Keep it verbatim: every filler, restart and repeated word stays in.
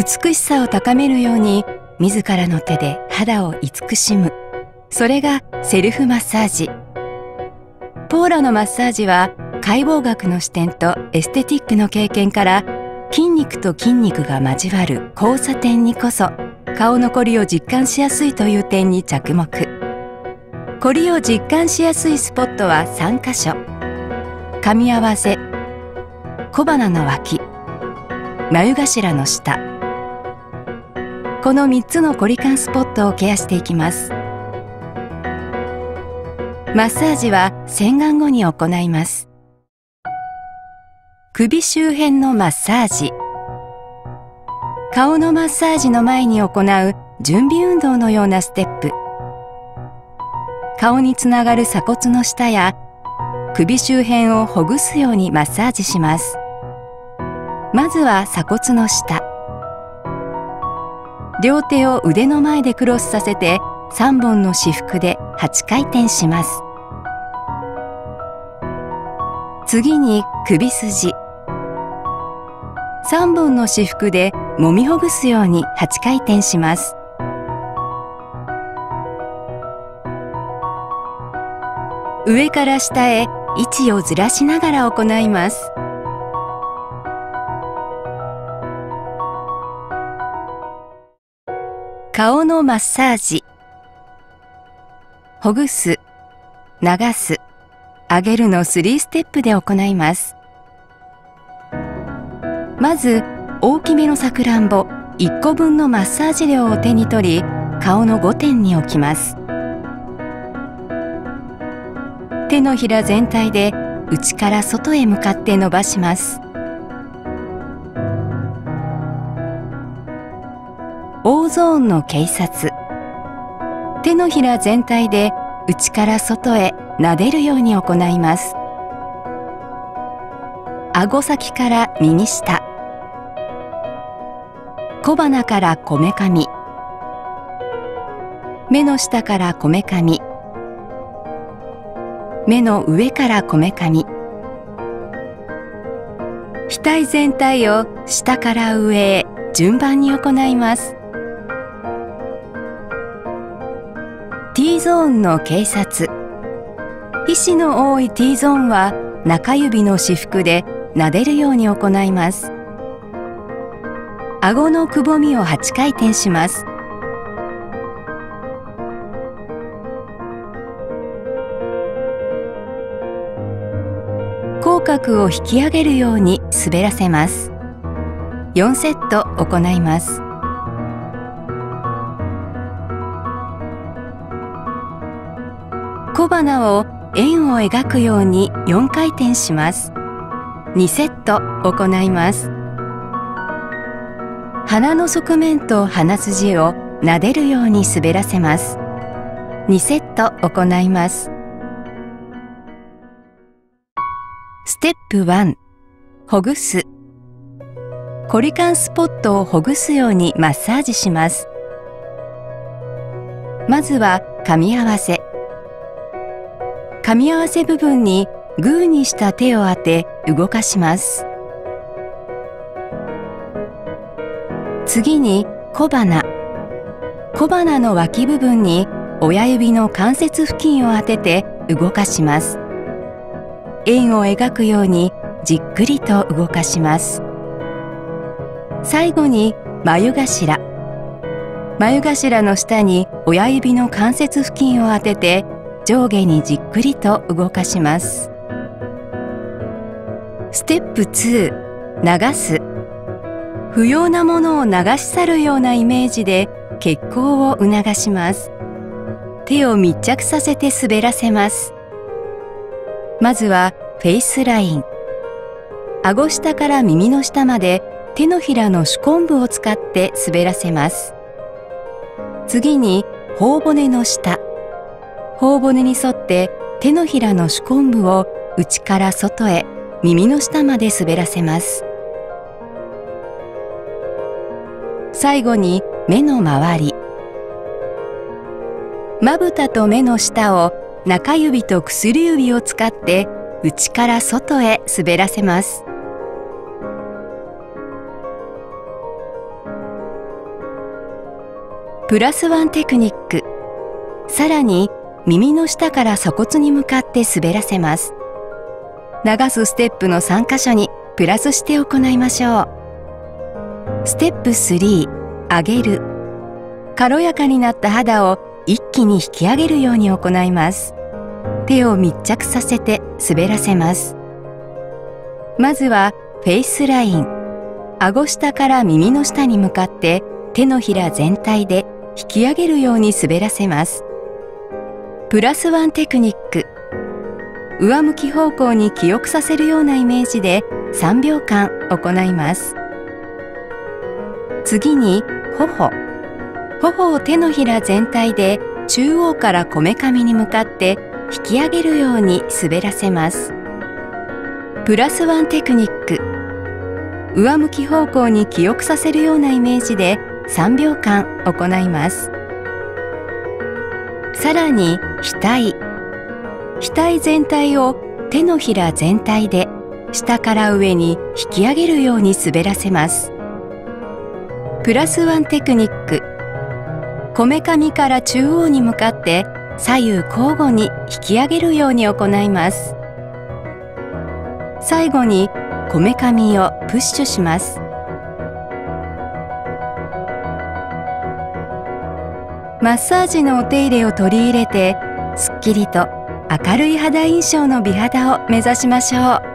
美しさを高めるように自らの手で肌を慈しむ、それがセルフマッサージ。ポーラのマッサージは解剖学の視点とエステティックの経験から、筋肉と筋肉が交わる交差点にこそ顔のこりを実感しやすいという点に着目。こりを実感しやすいスポットはさんかしょ。噛み合わせ、小鼻の脇、眉頭の下。このみっつのこり感スポットをケアしていきます。マッサージは洗顔後に行います。首周辺のマッサージ。顔のマッサージの前に行う準備運動のようなステップ。顔につながる鎖骨の下や首周辺をほぐすようにマッサージします。まずは鎖骨の下。両手を腕の前でクロスさせてさんぼんの至福ではちかいてんします。次に首筋。さんぼんの至福で揉みほぐすようにはちかいてんします。上から下へ位置をずらしながら行います。顔のマッサージ。ほぐす、流す、上げるのさんステップで行います。まず大きめのさくらんぼいっこぶんのマッサージ料を手に取り、顔のごてんに置きます。手のひら全体で内から外へ向かって伸ばします。大ゾーンの傾察。手のひら全体で内から外へ撫でるように行います。顎先から右下、小鼻からこめかみ、目の下からこめかみ、目の上からこめかみ、額全体を下から上へ順番に行います。T ゾーンの傾察。皮脂の多い T ゾーンは中指の至福で撫でるように行います。顎のくぼみをはちかいてんします。口角を引き上げるように滑らせます。よんセット行います。小鼻を円を描くようによんかいてんします。にセット行います。鼻の側面と鼻筋を撫でるように滑らせます。にセット行います。ステップいち、ほぐす。こり感スポットをほぐすようにマッサージします。まずは噛み合わせ。噛み合わせ部分にグーにした手を当て動かします。次に小鼻。小鼻の脇部分に親指の関節付近を当てて動かします。円を描くようにじっくりと動かします。最後に眉頭。眉頭の下に親指の関節付近を当てて上下にじっくりと動かします。ステップに、流す。不要なものを流し去るようなイメージで血行を促します。手を密着させて滑らせます。まずはフェイスライン。顎下から耳の下まで手のひらの手根部を使って滑らせます。次に頬骨の下。頬骨に沿って手のひらの手根部を内から外へ耳の下まで滑らせます。最後に目の周り。まぶたと目の下を中指と薬指を使って内から外へ滑らせます。 プラスワンテクニック。さらに耳の下から鎖骨に向かって滑らせます。流すステップのさん箇所にプラスして行いましょう。ステップスリー、上げる。軽やかになった肌を一気に引き上げるように行います。手を密着させて滑らせます。まずはフェイスライン。顎下から耳の下に向かって手のひら全体で引き上げるように滑らせます。プラスワンテクニック。上向き方向に記憶させるようなイメージでさんびょうかん行います。次に頬。頬を手のひら全体で中央からこめかみに向かって引き上げるように滑らせます。プラスワンテクニック。上向き方向に記憶させるようなイメージでさんびょうかん行います。さらに額。額全体を手のひら全体で下から上に引き上げるように滑らせます。プラスワンテクニック。こめかみから中央に向かって左右交互に引き上げるように行います。最後にこめかみをプッシュします。マッサージのお手入れを取り入れて、すっきりと明るい肌印象の美肌を目指しましょう。